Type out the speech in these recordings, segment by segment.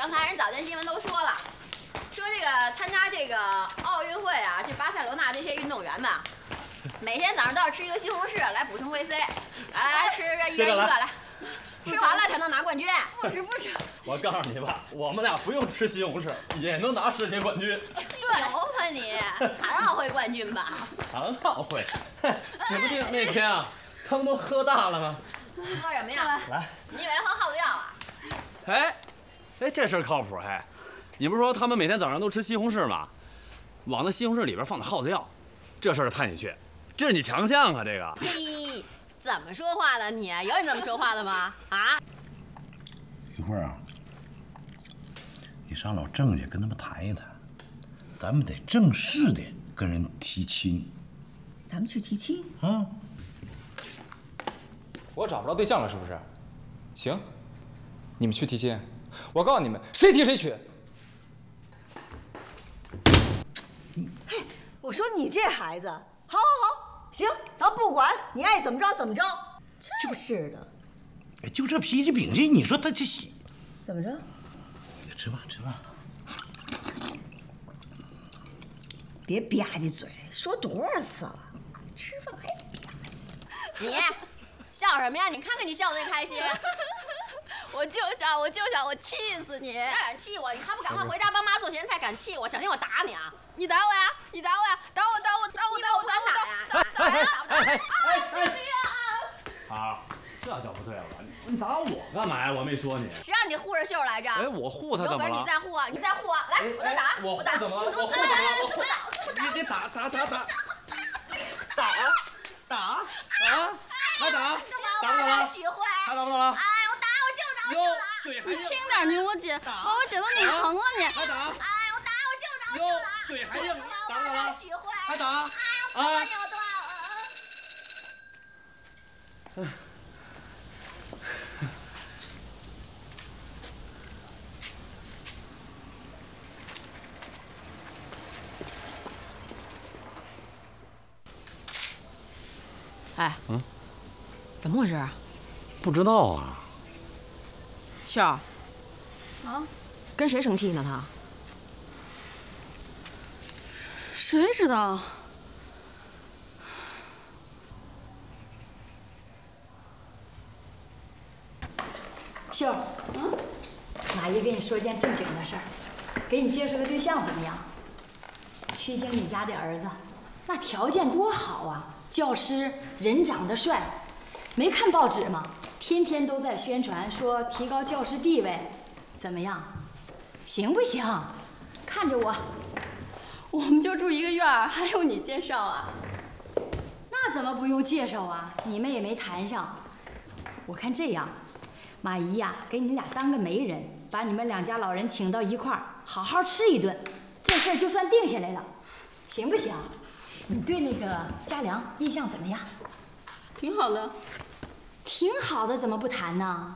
刚才人早间新闻都说了，说这个参加这个奥运会啊，这巴塞罗那这些运动员们，每天早上都要吃一个西红柿来补充维 C。来，吃个一人一个来，吃完了才能拿冠军。 不吃不吃。 我告诉你吧，我们俩不用吃西红柿，也能拿世界冠军。 牛吧你，残奥会冠军吧？ 残奥会，指不定那天啊，他们都喝大了呢。 喝什么呀？ 来， 你以为喝耗子药啊？ 哎，这事儿靠谱还？你不是说他们每天早上都吃西红柿吗？往那西红柿里边放的耗子药，这事儿判你去，这是你强项啊！这个。 嘿，怎么说话的你？有你这么说话的吗？啊？ 一会儿啊，你上老郑家跟他们谈一谈，咱们得正式的跟人提亲。 咱们去提亲啊？ 我找不着对象了，是不是？行，你们去提亲。我告诉你们，谁提谁娶。 嘿，我说你这孩子，好，行，咱不管，你爱怎么着怎么着。真是的， 就这脾气秉性，你说他这怎么着？ 吃吧，吃吧。 别吧唧嘴，说多少次了，吃饭还吧唧。 你笑什么呀？你看看你笑的那开心。 我就想，我气死你！ 敢气我？你还不赶快回家帮妈做咸菜？敢气我，小心我打你啊！ 你打我呀！你打我呀！打我！ 打呀！ 好，这叫不对了，你打我干嘛呀？我没说你。 谁让你护着秀来着？ 哎，我护他怎么了？ 有本事你再护啊！你再护啊！来，我再打！ 我护怎么了？我护怎么了？你打！打！还打！ 干嘛？许慧， 还打不打了？ 哎，我打我就打！ 你轻点，你我姐，把我姐都拧疼了你！ 还打！ 哎，我打我就打！ 哟，嘴还硬，打不打了？ 许慧， 还打！ 哎，我断你，我断！哎，怎么回事啊？ 不知道啊。 秀儿， 啊？ 跟谁生气呢？他？ 谁知道？ 秀儿，马姨跟你说件正经的事儿，给你介绍个对象怎么样？曲经理家的儿子，那条件多好啊！教师，人长得帅，没看报纸吗？天天都在宣传说提高教师地位，怎么样？行不行？看着我。 我们就住一个院儿，还用你介绍啊？ 那怎么不用介绍啊？你们也没谈上。我看这样，马姨呀，给你俩当个媒人，把你们两家老人请到一块儿，好好吃一顿，这事儿就算定下来了，行不行？你对那个嘉良印象怎么样？ 挺好的。 挺好的，怎么不谈呢？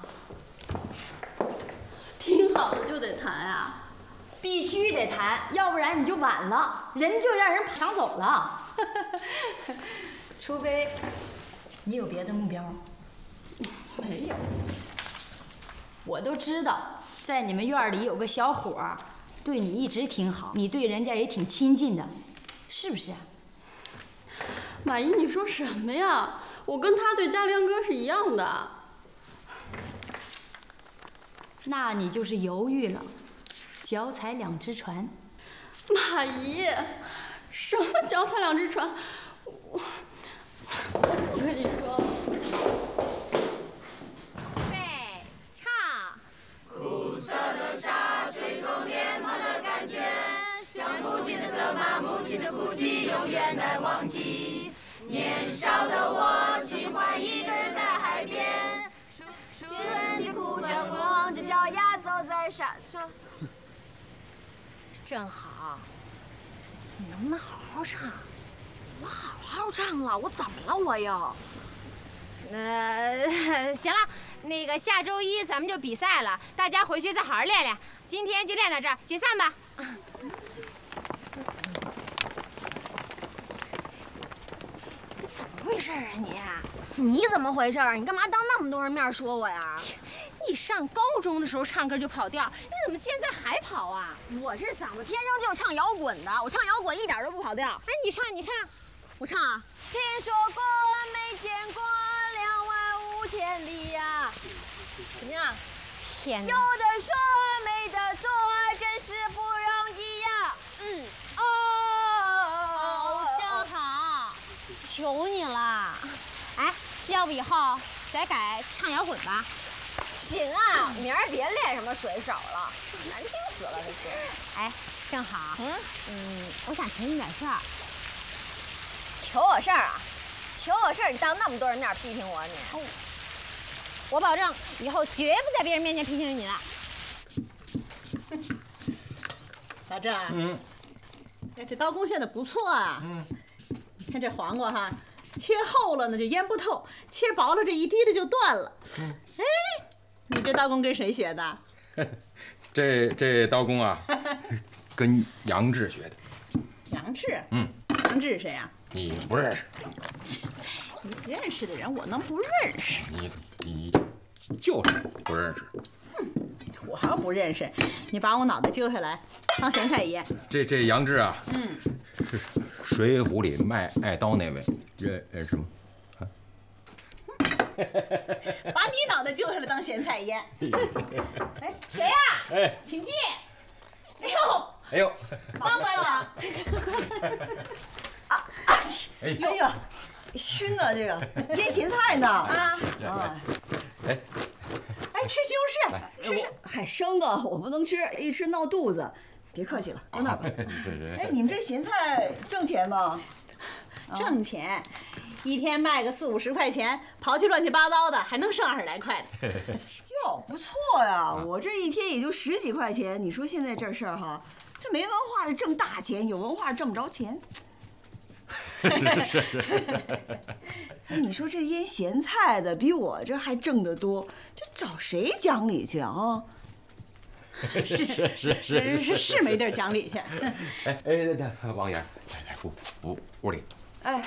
挺好的就得谈啊。 必须得谈，要不然你就晚了，人就让人抢走了。除非你有别的目标。 没有。 我都知道，在你们院里有个小伙儿，对你一直挺好，你对人家也挺亲近的，是不是？ 马姨，你说什么呀？我跟他对嘉良哥是一样的。 那你就是犹豫了。脚踩两只船， 马姨，什么脚踩两只船？我不跟你说。 对，唱。苦涩的沙吹痛脸庞的感觉，像父亲的责骂，母亲的哭泣，永远难忘记。年少的我，喜欢一个人在海边，突然间哭着光着脚丫走在沙上。正好，你能不能好好唱？我好好唱了，我怎么了我又？ 行了，那个下周一咱们就比赛了，大家回去再好好练练。今天就练到这儿，解散吧。 怎么回事啊你？你怎么回事？你干嘛当那么多人面说我呀？ 你你上高中的时候唱歌就跑调，你怎么现在还跑啊？ 我这嗓子天生就是唱摇滚的，我唱摇滚一点都不跑调。 哎，你唱， 我唱啊。听说过没见过25000里呀，怎么样？ 天哪！ 有的说没得做，真是不容易呀。 正好，求你了。哎，要不以后咱改唱摇滚吧？ 行啊，明儿别练什么水手了，难听死了这是。 哎，正好，我想求你点事儿。 求我事儿啊？求我事儿，你当那么多人面批评我你？ 我保证以后绝不在别人面前批评你了。 老郑，哎，这刀工现在不错啊。你看这黄瓜哈，切厚了呢就腌不透，切薄了这一滴的就断了。哎，你这刀工跟谁学的？ 这刀工啊，跟杨志学的。 杨志？杨志是谁呀？ 你不认识？ 你认识的人我能不认识？ 你就是不认识。 我还不认识，你把我脑袋揪下来当咸菜腌。 这杨志啊，是《水浒》里卖爱刀那位，认识吗？ 把你脑袋揪下来当咸菜腌。哎，谁呀？ 哎， 请进。 哎呦， 帮帮我。 哎呀，熏呢这个腌咸菜呢啊！ 哎，吃西红柿，吃。 嗨，生的我不能吃，一吃闹肚子。别客气了，搁那儿吧。哎，你们这咸菜挣钱吗？ 挣钱，一天卖个40、50块钱，刨去乱七八糟的，还能剩20来块的。 哟，不错呀，我这一天也就10几块钱。你说现在这事儿哈，这没文化是挣大钱，有文化挣不着钱。 是。 哎，你说这腌咸菜的比我这还挣得多，这找谁讲理去啊？ 是没地儿讲理去。 哎，王爷，来屋里。 哎，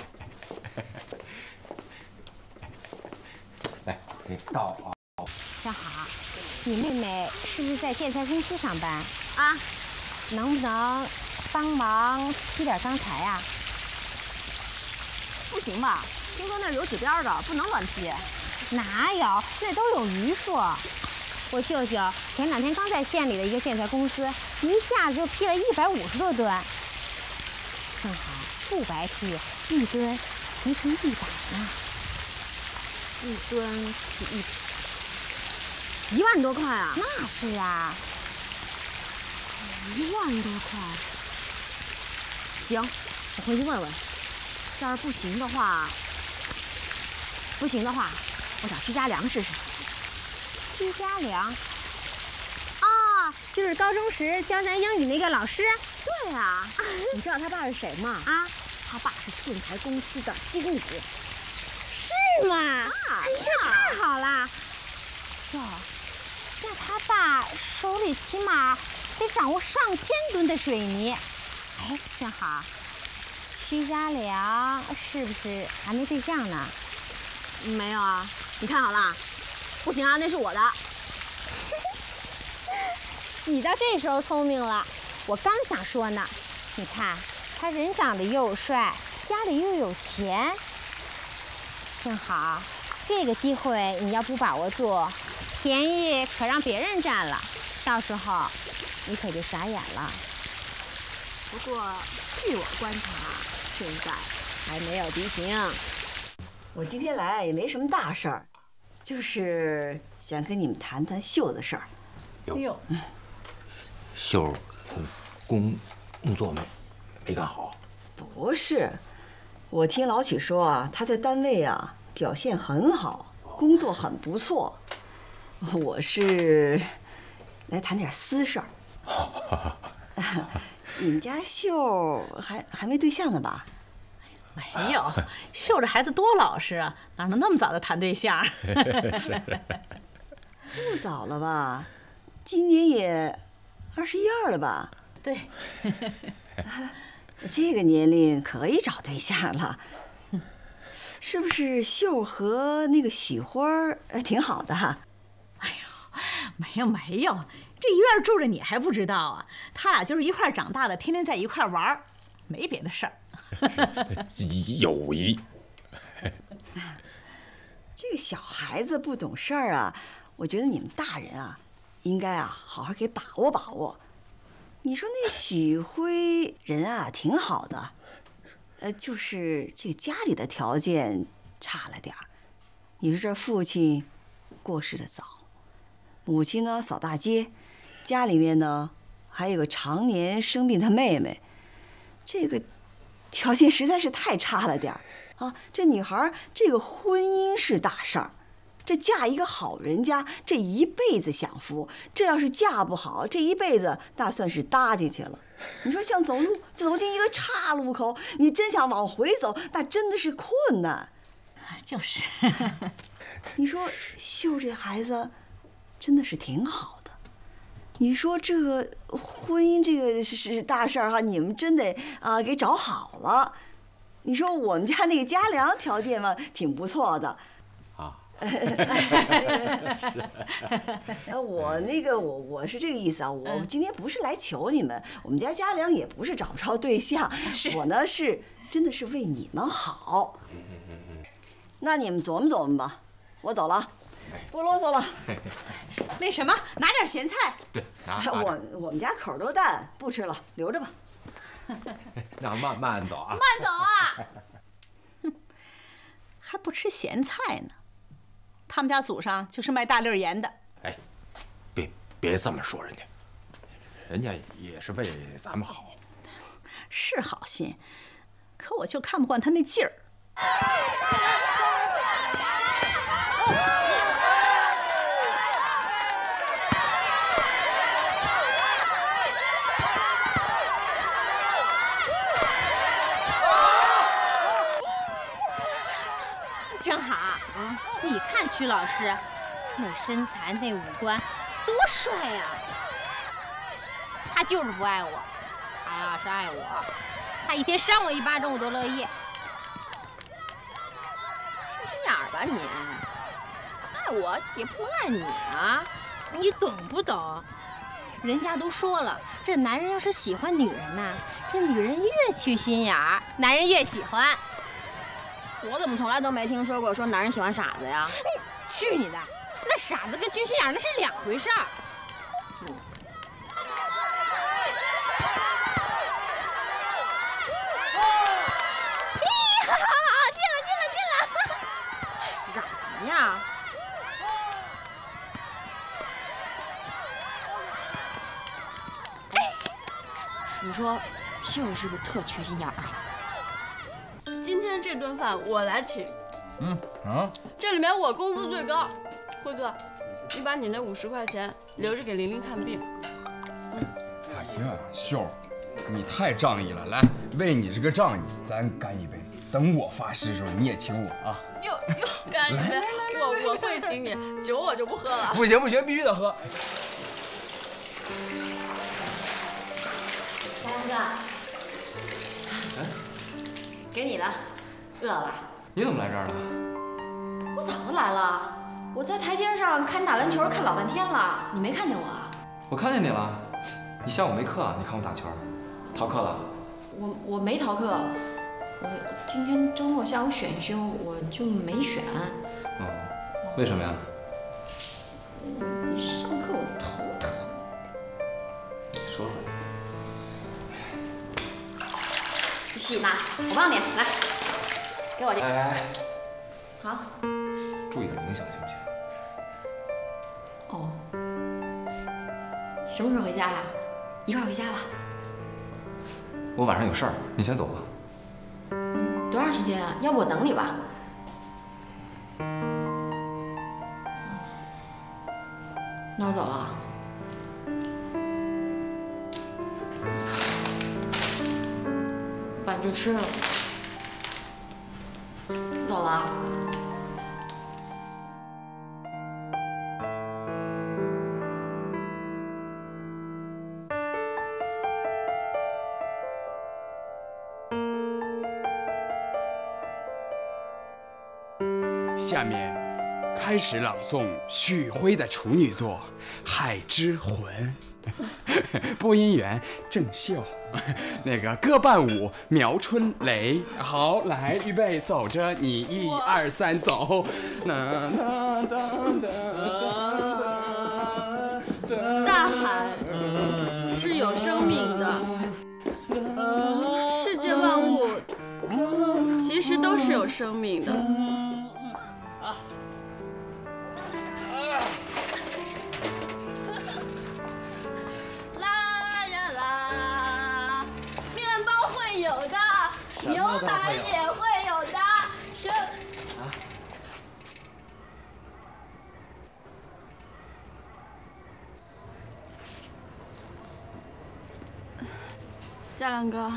来，给倒啊。 正好，你妹妹是不是在建材公司上班啊？能不能帮忙批点钢材啊？ 不行吧？听说那儿有指标的，不能乱批。 哪有？那都有余数。我舅舅前2天刚在县里的一个建材公司，一下子就批了150多吨。正好不白批，1吨提成100呢。 1吨提1万多块啊！ 那是啊 ，1万多块。行，我回去问问。要是不行的话，我找屈家良试试。 屈家良，啊，就是高中时教咱英语那个老师。 对啊，你知道他爸是谁吗？ 啊， 他爸是建材公司的经理。 是吗？哎呀，太好了！哟，那他爸手里起码得掌握上千吨的水泥。哎，正好，屈家良是不是还没对象呢？ 没有啊，你看好了，不行啊，那是我的。 你到这时候聪明了，我刚想说呢。你看，他人长得又帅，家里又有钱，正好，这个机会你要不把握住，便宜可让别人占了，到时候你可就傻眼了。 不过，据我观察，现在还没有敌情。我今天来也没什么大事儿，就是想跟你们谈谈秀的事儿。 哟， 秀工作没干好？ 不是，我听老曲说啊，他在单位啊表现很好，工作很不错。我是来谈点私事儿。你们家秀还没对象呢吧？ 没有，秀这孩子多老实啊，哪能那么早就谈对象？ 不早了吧？今年也21、22了吧？ 对， 这个年龄可以找对象了。是不是秀和那个许花挺好的？ 哎呦， 没有，这一院住着你还不知道啊？他俩就是一块长大的，天天在一块玩，没别的事儿。 友谊。 这个小孩子不懂事儿啊，我觉得你们大人啊，应该啊好好给把握把握。你说那许辉人啊挺好的，就是这家里的条件差了点儿。你说这父亲过世的早，母亲呢扫大街，家里面呢还有个常年生病的妹妹，这个条件实在是太差了点儿啊！这女孩这个婚姻是大事儿，这嫁一个好人家，这一辈子享福；这要是嫁不好，这一辈子那算是搭进去了。你说像走进一个岔路口，你真想往回走，那真的是困难。 就是， 你说秀这孩子真的是挺好的。你说这个婚姻这个是大事儿哈，你们真得啊给找好了。你说我们家那个家良条件嘛挺不错的， 啊， 我是这个意思啊，我今天不是来求你们，我们家良也不是找不着对象，我呢是真的是为你们好。那你们琢磨琢磨吧，我走了，不啰嗦了。 那什么，拿点咸菜。 对， 我们家口都淡，不吃了，留着吧。 那慢走啊。 慢走啊！哼，还不吃咸菜呢。他们家祖上就是卖大粒盐的。 哎，别这么说人家，人家也是为咱们好。 是好心，可我就看不惯他那劲儿。 正好，你看曲老师，那身材那五官，多帅呀！他就是不爱我，他要是爱我，他一天扇我一巴掌我都乐意。缺心眼儿吧你！爱我也不爱你啊，你懂不懂？人家都说了，这男人要是喜欢女人呐，这女人越缺心眼儿，男人越喜欢。 我怎么从来都没听说过说男人喜欢傻子呀？ 去你的！那傻子跟缺心眼那是两回事儿。 进了！干什么呀？你说秀是不是特缺心眼儿啊？ 今天这顿饭我来请。这里面我工资最高。辉哥，你把你那50块钱留着给玲玲看病。 哎呀，秀儿，你太仗义了！来，为你这个仗义，咱干一杯。等我发誓的时候，你也请我啊！ 又干一杯，我会请你，酒我就不喝了。 不行，必须得喝。 家良哥，给你的，饿了吧？ 你怎么来这儿了？ 我早就来了，我在台阶上看打篮球看老半天了，你没看见我啊？ 我看见你了，你下午没课啊？你看我打球，逃课了？ 我没逃课，我今天周末下午选修，我就没选。 为什么呀？ 你上课我头疼。 你说说。 你洗呢？我帮你来，给我这。 哎。 好。 注意点影响行不行？ 哦。什么时候回家呀？一块儿回家吧。 我晚上有事儿，你先走吧。 多长时间啊？要不我等你吧。那我走了。饭就吃了。走了。 下面开始朗诵许辉的处女作《海之魂》。播音员郑秀，那个歌伴舞苗春雷。好，来，预备，走着，你1、2、3，走。 大海是有生命的，世界万物其实都是有生命的。啦呀啦，面包会有的，牛奶也会有的，嘉良哥，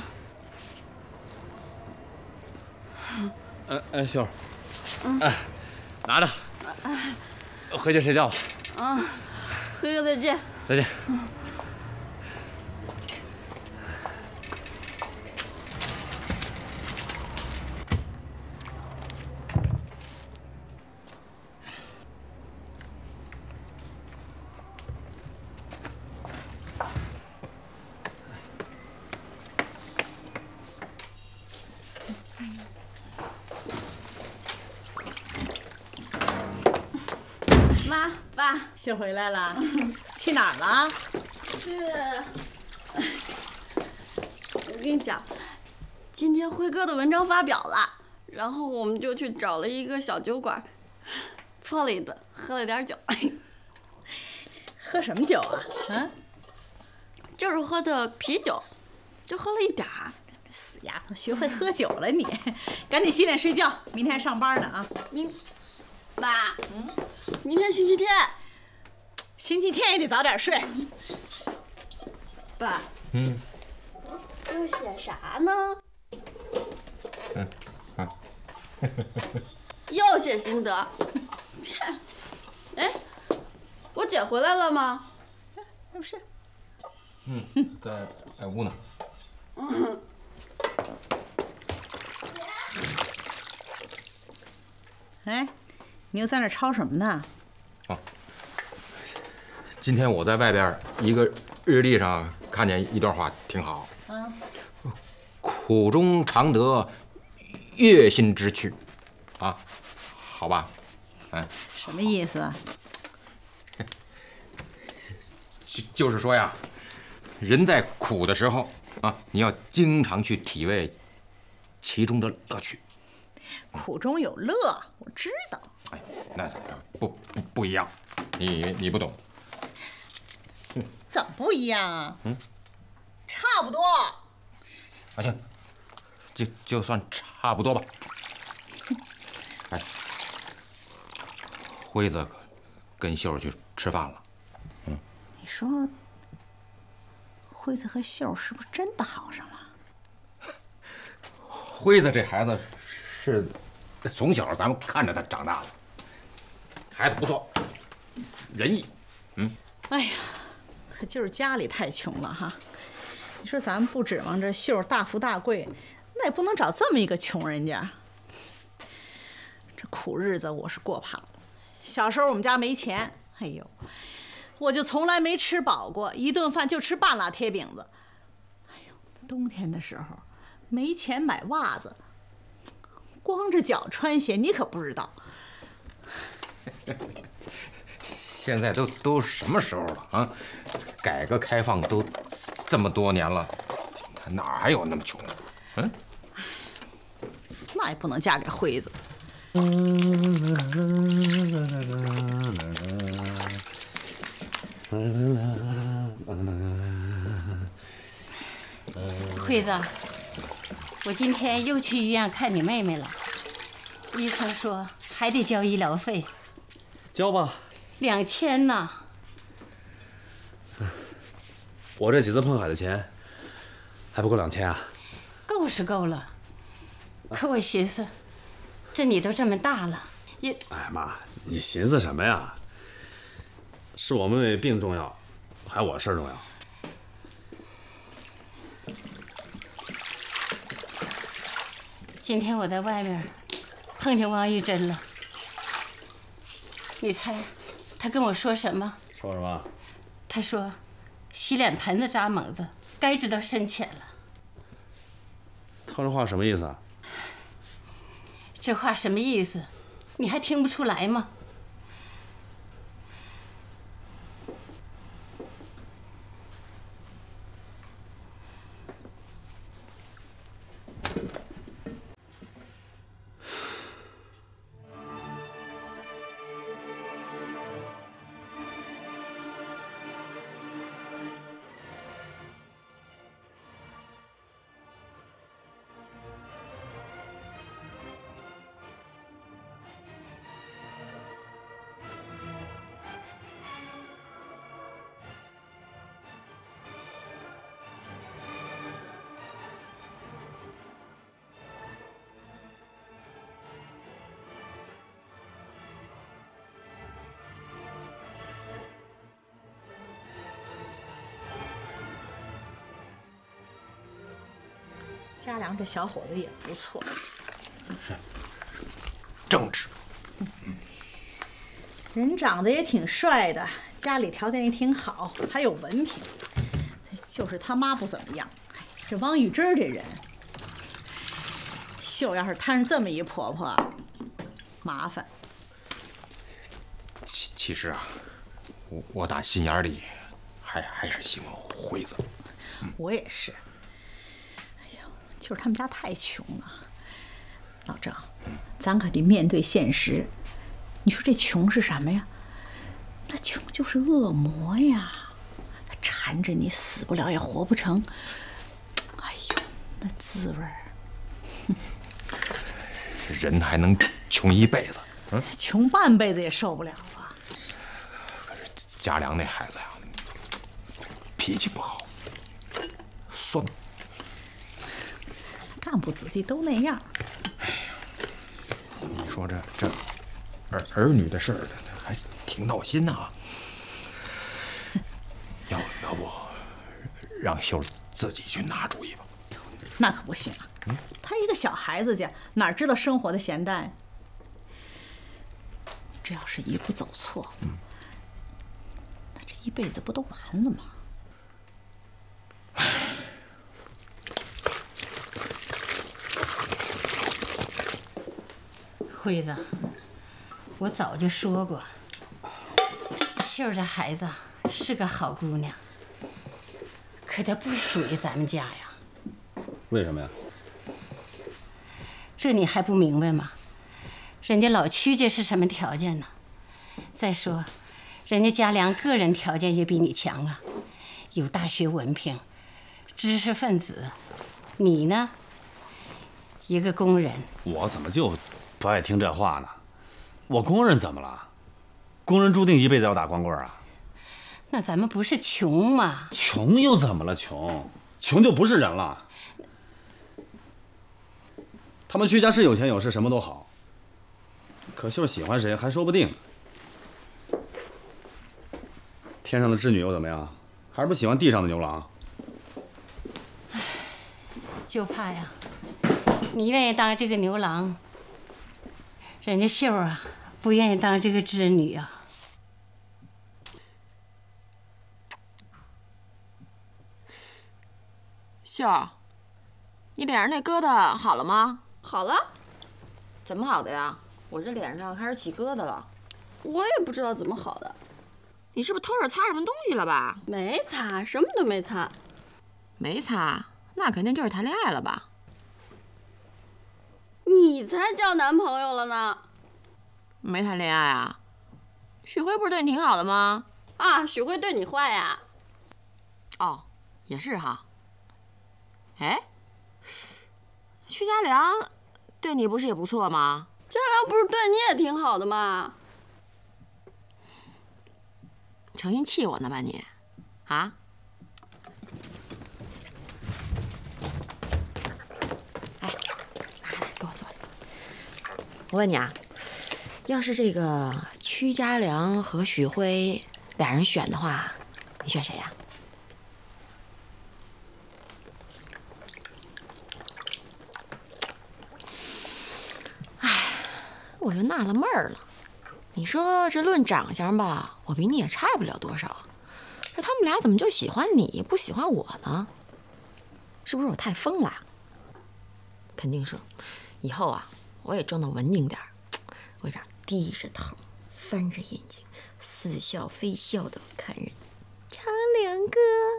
秀儿，拿着，回去睡觉吧。 辉哥再见。 再见。 妈，爸， 秀回来了，去哪儿了？ 我跟你讲，今天辉哥的文章发表了，然后我们就去找了一个小酒馆，搓了一顿，喝了点酒。 喝什么酒啊？ 就是喝的啤酒，就喝了一点儿。 死丫头，学会喝酒了你！赶紧洗脸睡觉，明天还上班呢啊！ 妈，明天星期天， 星期天也得早点睡。 爸，要写啥呢？又写心得。哎，我姐回来了吗？ 那不是。 在屋呢。 哎，你又在那抄什么呢？ 今天我在外边一个日历上看见一段话，挺好。苦中常得悦心之趣，啊，好吧？ 什么意思啊？ 就是说呀，人在苦的时候啊，你要经常去体味其中的乐趣。 苦中有乐，我知道。 哎，那不一样，你不懂。 怎么不一样啊？差不多。 行，就算差不多吧。哎，辉子跟秀儿去吃饭了。 你说，辉子和秀儿是不是真的好上了？ 辉子这孩子是从小咱们看着他长大的，孩子不错，仁义。 哎呀，可就是家里太穷了哈。你说咱们不指望着秀儿大富大贵，那也不能找这么一个穷人家。这苦日子我是过怕了。小时候我们家没钱，哎呦，我就从来没吃饱过，一顿饭就吃半拉贴饼子。哎呦，冬天的时候没钱买袜子，光着脚穿鞋，你可不知道。 现在都什么时候了啊？改革开放都这么多年了，哪还有那么穷？ 那也不能嫁给辉子。 辉子，我今天又去医院看你妹妹了，医生说还得交医疗费。 交吧。 2000呢。 我这几次碰海的钱，还不够2000啊？ 够是够了，可我寻思，这你都这么大了，也…… 哎妈，你寻思什么呀？是我妹妹病重要，还我事儿重要？ 今天我在外面碰见王玉珍了， 你猜他跟我说什么？ 说什么？ 他说：“洗脸盆子扎猛子，该知道深浅了。” 他这话什么意思啊？ 这话什么意思？你还听不出来吗？ 家良这小伙子也不错， 正直。 人长得也挺帅的，家里条件也挺好，还有文凭。就是他妈不怎么样。这汪玉芝这人，秀要是摊上这么一婆婆，麻烦。 其实啊，我打心眼里还是喜欢辉子。 我也是。哎呀，就是他们家太穷了。老郑，咱可得面对现实。你说这穷是什么呀？那穷就是恶魔呀，它缠着你，死不了也活不成。哎呦，那滋味儿！ 人还能穷一辈子， 穷半辈子也受不了啊。 可是家良那孩子呀，脾气不好，酸， 干部子弟都那样。 哎呀，你说这儿女的事儿还挺闹心呐。要不让秀自己去拿主意吧？ 那可不行啊！他一个小孩子家，哪知道生活的闲淡？这要是一步走错，那这一辈子不都完了吗？ 辉子，我早就说过，秀这孩子是个好姑娘，可她不属于咱们家呀。 为什么呀？ 这你还不明白吗？人家老屈家是什么条件呢？再说，人家家良个人条件也比你强啊，有大学文凭，知识分子。你呢？一个工人。 我怎么就不爱听这话呢？我工人怎么了？工人注定一辈子要打光棍啊？ 那咱们不是穷吗？ 穷又怎么了？穷就不是人了。他们屈家是有钱有势，什么都好，可秀喜欢谁还说不定。天上的织女又怎么样？还是不喜欢地上的牛郎？ 就怕呀，你愿意当这个牛郎，人家秀啊不愿意当这个织女啊。 秀儿，你脸上那疙瘩好了吗？ 好了。 怎么好的呀？我这脸上开始起疙瘩了。 我也不知道怎么好的。 你是不是偷着擦什么东西了吧？ 没擦，什么都没擦。 没擦，那肯定就是谈恋爱了吧？ 你才交男朋友了呢。 没谈恋爱啊？许辉不是对你挺好的吗？ 啊，许辉对你坏呀？ 哦，也是哈。哎，屈家良对你不是也不错吗？ 家良不是对你也挺好的吗？ 成心气我呢吧你？啊？哎，来，给我坐。我问你啊，要是这个屈家良和许辉俩人选的话，你选谁呀？哎，我就纳了闷儿了， 你说这论长相吧，我比你也差不了多少，这他们俩怎么就喜欢你不喜欢我呢？是不是我太疯了？肯定是。以后啊，我也装得文静点儿，我这样低着头，翻着眼睛，似笑非笑的看人。长良哥，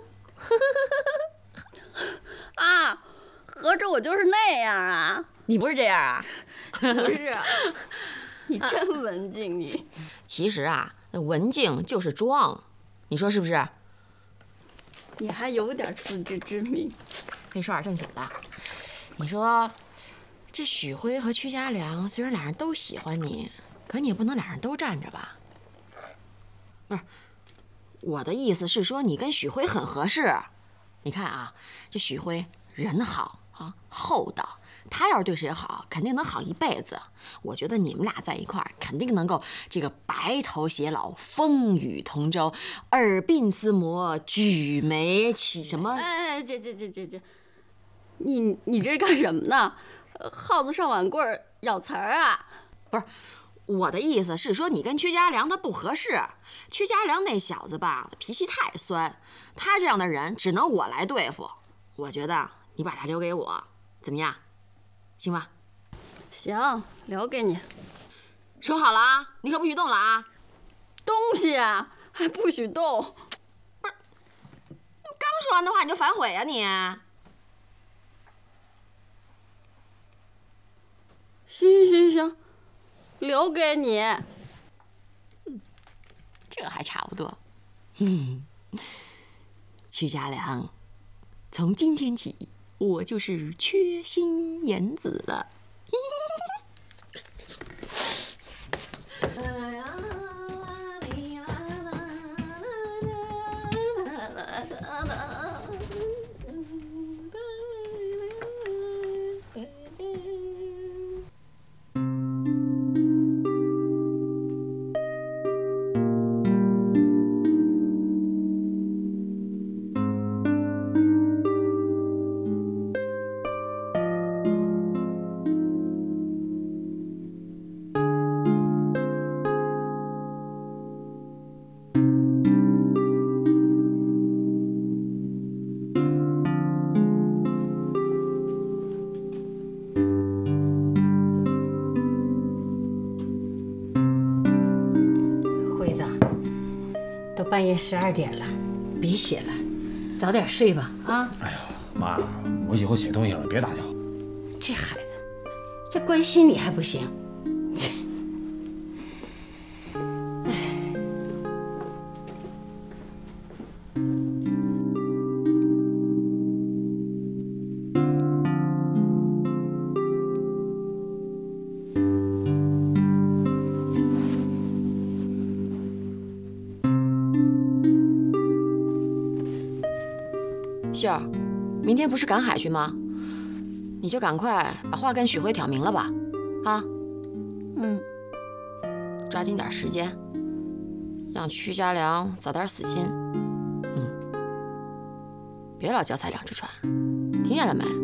啊，合着我就是那样啊？ 你不是这样啊？ 不是，你真文静你。 其实啊，那文静就是装，你说是不是？ 你还有点自知之明。 跟你说点正经的，你说这许辉和屈家良虽然俩人都喜欢你，可你也不能俩人都站着吧？不是，我的意思是说你跟许辉很合适。你看啊，这许辉人好啊，厚道。他要是对谁好，肯定能好一辈子。我觉得你们俩在一块儿，肯定能够这个白头偕老，风雨同舟，耳鬓厮磨，举眉起什么？ 哎，姐，你这干什么呢？耗子上碗棍儿咬词儿啊？ 不是，我的意思是说你跟屈家良他不合适。屈家良那小子吧，脾气太酸，他这样的人只能我来对付。我觉得你把他留给我，怎么样？行吧？ 行，留给你。 说好了啊，你可不许动了啊！ 东西啊，还不许动。 不是，刚说完的话你就反悔啊你？ 行，留给你。 这还差不多。屈家良，从今天起，我就是缺心眼子了。 半夜12点了，别写了，早点睡吧啊！ 哎呦，妈，我以后写东西了别打搅。 这孩子，这关心你还不行？ 秀儿，明天不是赶海去吗？你就赶快把话跟许辉挑明了吧，啊？抓紧点时间，让屈家良早点死心。别老脚踩两只船，听见了没？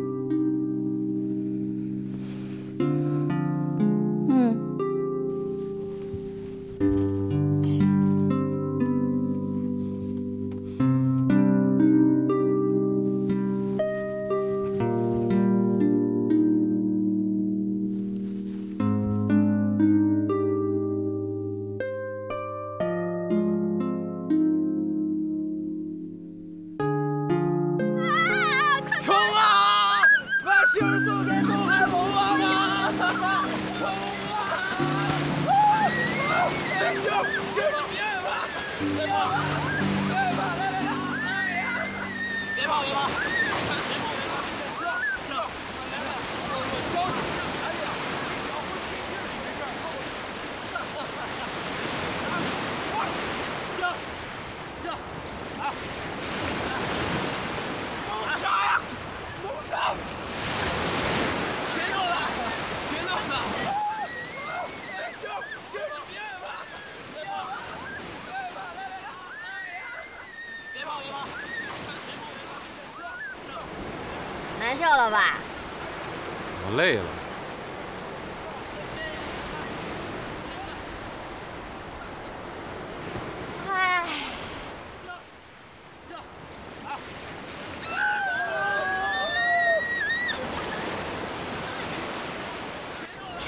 难受了吧？ 我累了。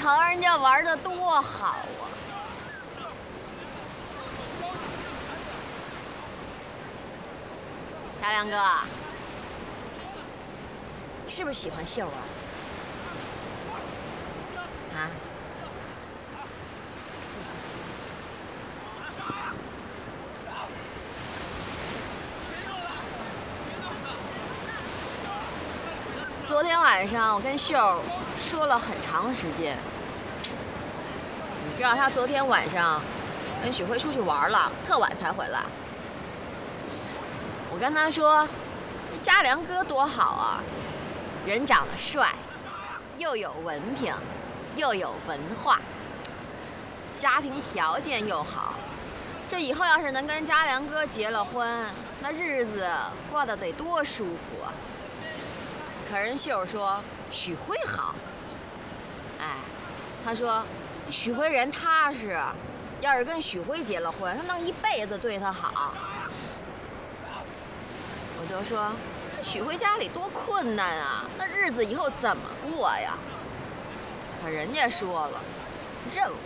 瞧人家玩的多好啊！大亮哥， 是不是喜欢秀啊？啊？ 昨天晚上我跟秀说了很长时间，你知道他昨天晚上跟许辉出去玩了，特晚才回来。我跟他说，这嘉良哥多好啊，人长得帅，又有文凭，又有文化，家庭条件又好，这以后要是能跟嘉良哥结了婚，那日子过得得多舒服啊！可人秀说许辉好，哎，他说许辉人踏实，要是跟许辉结了婚，他能一辈子对他好。我就说许辉家里多困难啊，那日子以后怎么过呀？可人家说了，认了。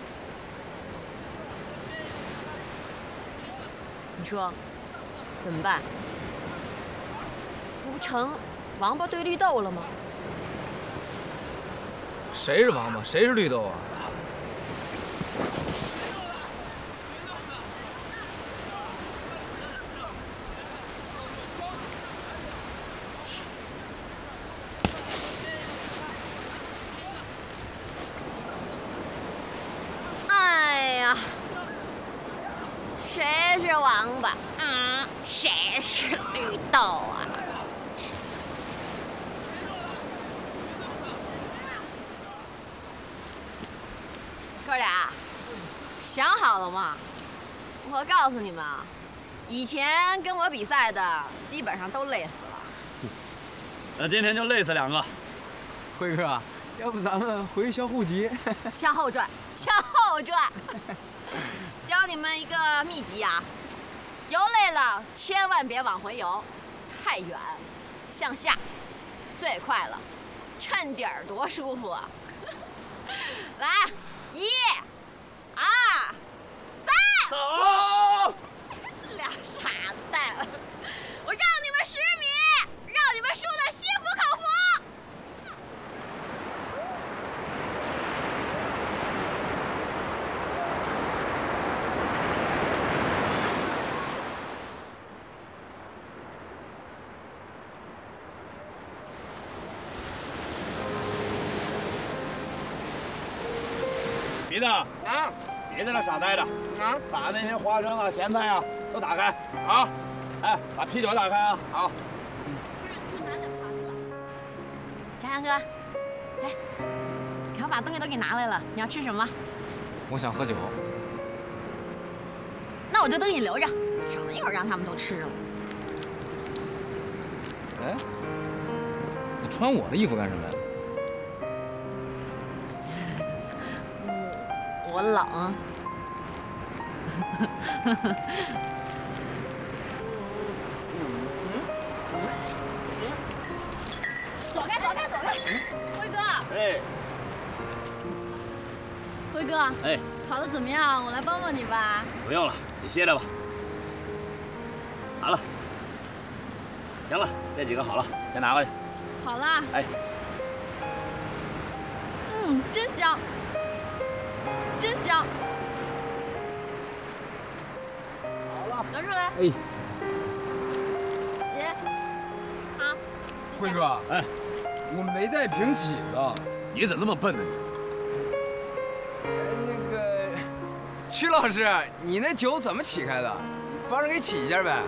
你说怎么办？那不成王八对绿豆了吗？ 谁是王八，谁是绿豆啊？ 哎呀，谁是王八？谁是绿豆啊？哥俩，想好了吗？我告诉你们啊，以前跟我比赛的基本上都累死了。 那今天就累死2个。 辉哥，要不咱们回销户籍？ 向后转，向后转。教你们一个秘籍啊，游累了千万别往回游，太远，向下，最快了，趁底儿多舒服啊！来，1、2、3， 走！ 俩傻蛋，我让你们10米，让你们输得心服口服。 鼻子啊，别在那傻呆着啊！把那些花生啊、咸菜啊都打开。好，哎，把啤酒打开啊。好。 嘉良哥，哎，给我把东西都给拿来了，你要吃什么？ 我想喝酒。 那我就都给你留着，省得一会儿让他们都吃了。 哎，你穿我的衣服干什么呀？ 我冷。走开，走开，走开！辉哥。 哎。 辉哥。 哎。 跑得怎么样？我来帮帮你吧。 不用了，你歇着吧。好了。行了，这几个好了，先拿回去。 好了。 哎。 真香。真香！ 好了， 拿出来。 哎， 姐，啊， 辉哥， 哎， 我没带瓶起子。 你怎么那么笨呢你？ 那个，曲老师，你那酒怎么起开的？帮人给起一下呗。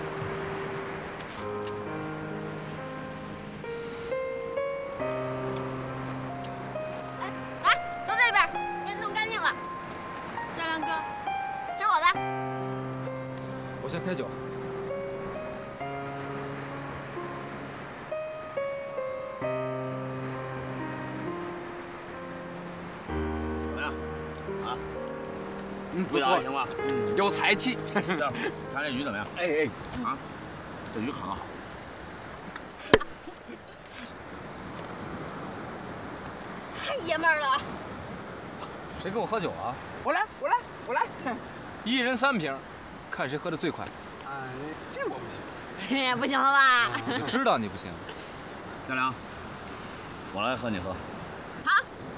我先开酒。 怎么样？啊？ 不味道还行吧？ 有才气。 这样，尝这鱼怎么样？ 哎， 啊，这鱼很好。 太爷们儿了。 谁跟我喝酒啊？ 我来。 1人3瓶，看谁喝的最快。 啊，这我不行。 不行了吧？ 我就知道你不行。大梁，我来和你喝。 好。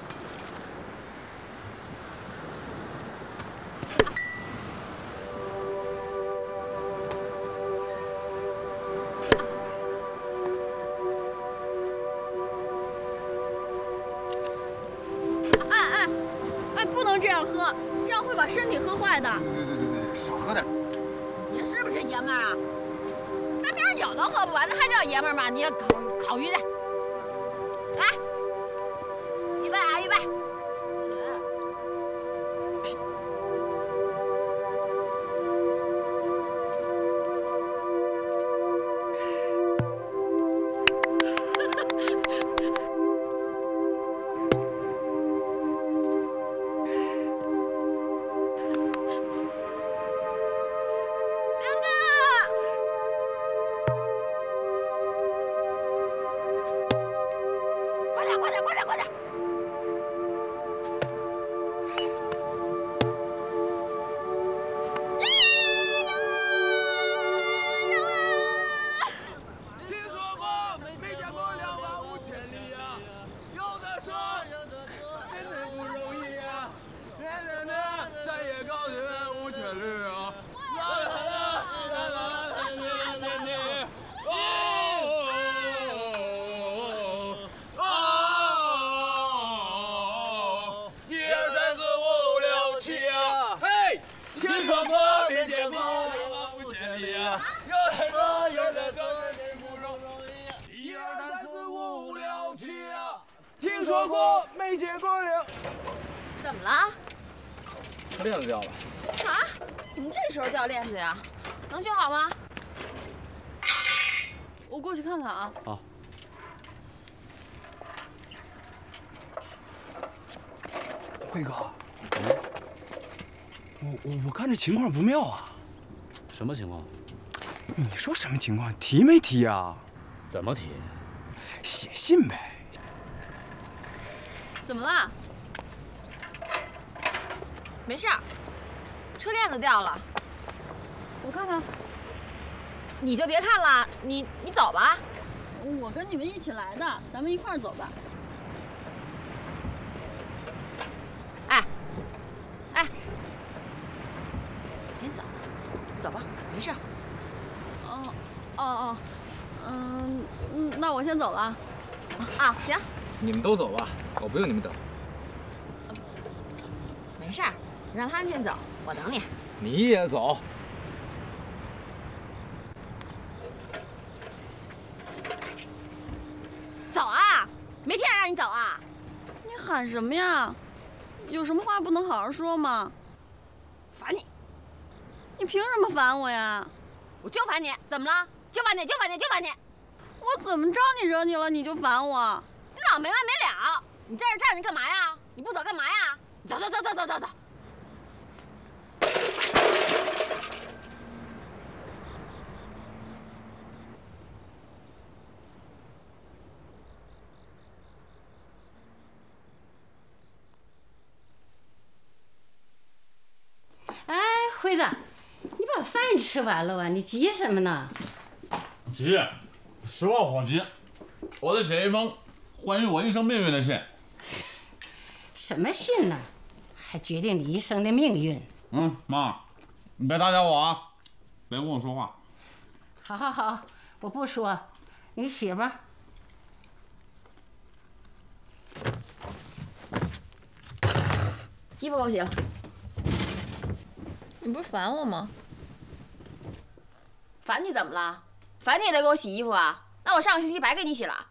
哎，不能这样喝，这样会把身体喝坏的。 对，少喝点。 你是不是爷们儿啊？3瓶酒都喝不完，那还叫爷们儿吗？你要烤鱼去。来，预备啊，预备。快点！ 听说过，没见过2万5千里呀。有的说，真的不容易呀。山也高悬5千里啊。听说过，没见过了。 怎么了？ 链子掉了。 啊？怎么这时候掉链子呀？能修好吗？ 我过去看看啊。 好。 辉哥，我看这情况不妙啊。 什么情况？ 你说什么情况？提没提啊？ 怎么提？ 写信呗。 怎么了？ 没事儿，车链子掉了。 我看看。 你就别看了，你走吧。 我跟你们一起来的，咱们一块儿走吧。 哎，先走吧，没事。 那我先走了。 啊，行。 你们都走吧，我不用你们等。 没事儿，让他们先走，我等你。 你也走。 走啊！没听见让你走啊！ 你喊什么呀？有什么话不能好好说吗？ 烦你！ 你凭什么烦我呀？ 我就烦你，怎么了？就烦你！ 我怎么招你惹你了你就烦我？ 你老没完没了！你在这站着干嘛呀？你不走干嘛呀？走！ 哎，辉子，你把饭吃完了啊？你急什么呢？ 急，实话好急。我得写一封关于我一生命运的信。 什么信呢？还决定你一生的命运？ 妈，你别打搅我啊，别跟我说话。 好，我不说，你写吧。 衣服给我洗了。 你不是烦我吗？ 烦你怎么了？烦你也得给我洗衣服啊？那我上个星期白给你洗了。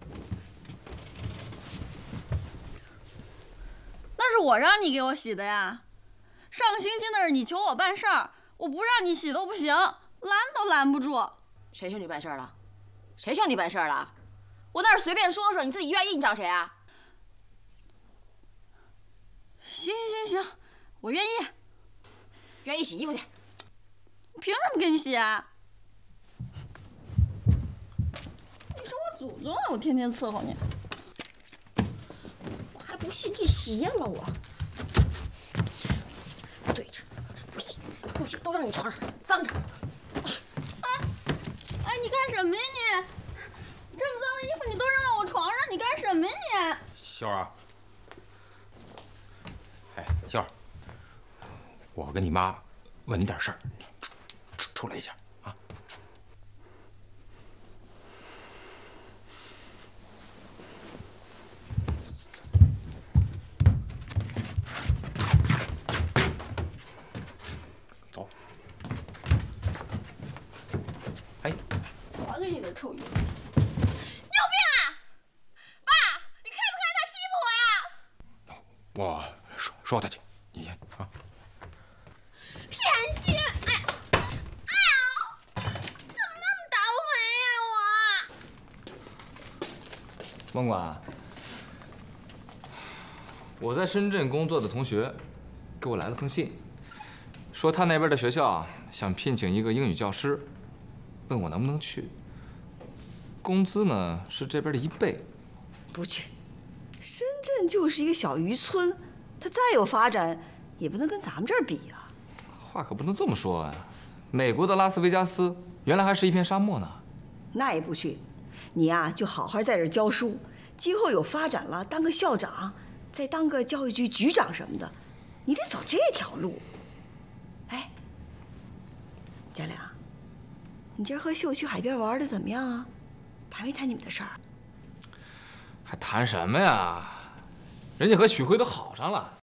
那是我让你给我洗的呀。上个星期那是你求我办事儿，我不让你洗都不行，拦都拦不住。 谁求你办事儿了？谁求你办事儿了？我那是随便说说，你自己愿意你找谁啊？ 行，我愿意。 愿意洗衣服去。 凭什么给你洗啊？你是我祖宗啊！我天天伺候你。我不信这鞋了我。对着，不信，不信都让你床上脏着。 哎，你干什么呀你？这么脏的衣服你都扔到我床上，你干什么呀你？ 秀儿啊，哎，秀儿，我跟你妈问你点事儿，出来一下啊。走。哎， 还给你的臭衣服。 我说他去，你先啊。 偏心！哎，哎呦，怎么那么倒霉呀我！ 孟管，我在深圳工作的同学给我来了封信，说他那边的学校啊想聘请一个英语教师，问我能不能去。工资呢是这边的1倍。 不去。深圳就是一个小渔村，它再有发展，也不能跟咱们这儿比呀。 话可不能这么说啊！美国的拉斯维加斯原来还是一片沙漠呢。 那也不去，你呀就好好在这儿教书，今后有发展了，当个校长，再当个教育局局长什么的，你得走这条路。哎，嘉良，你今儿和秀去海边玩的怎么样啊？谈没谈你们的事儿？ 还谈什么呀？人家和许辉都好上了。